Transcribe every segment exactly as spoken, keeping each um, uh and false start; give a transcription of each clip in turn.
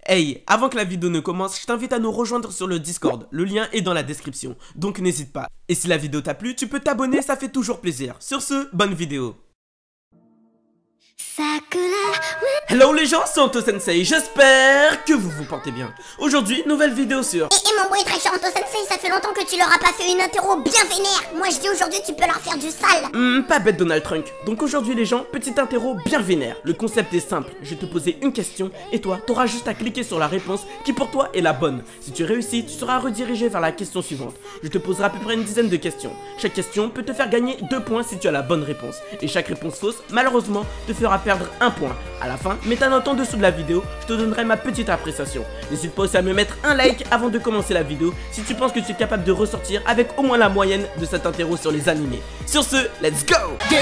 Hey, avant que la vidéo ne commence, je t'invite à nous rejoindre sur le Discord, le lien est dans la description, donc n'hésite pas. Et si la vidéo t'a plu, tu peux t'abonner, ça fait toujours plaisir. Sur ce, bonne vidéo. Hello les gens, c'est Anto Sensei, j'espère que vous vous portez bien. Aujourd'hui, nouvelle vidéo sur... Et, et mon bruit très cher Anto Sensei, ça fait longtemps que tu leur as pas fait une interro bien vénère. Moi je dis aujourd'hui tu peux leur faire du sale. Hmm, pas bête Donald Trump. Donc aujourd'hui les gens, petite interro bien vénère. Le concept est simple, je vais te poser une question et toi, t'auras juste à cliquer sur la réponse qui pour toi est la bonne. Si tu réussis, tu seras redirigé vers la question suivante. Je te poserai à peu près une dizaine de questions. Chaque question peut te faire gagner deux points si tu as la bonne réponse. Et chaque réponse fausse, malheureusement, te fera perdre un point. À la fin, mets ta note en dessous de la vidéo, je te donnerai ma petite appréciation. N'hésite pas aussi à me mettre un like avant de commencer la vidéo si tu penses que tu es capable de ressortir avec au moins la moyenne de cette interro sur les animés. Sur ce, let's go!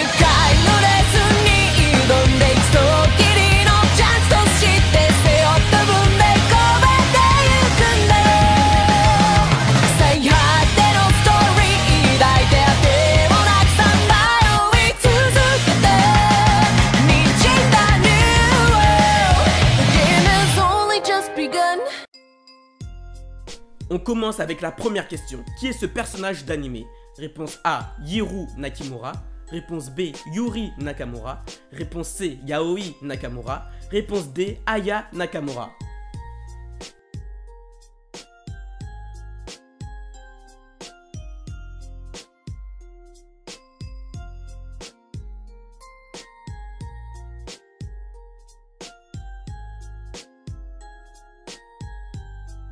On commence avec la première question. Qui est ce personnage d'anime? Réponse A, Hiro Nakamura. Réponse B, Yuri Nakamura. Réponse C, Yaoi Nakamura. Réponse D, Aya Nakamura.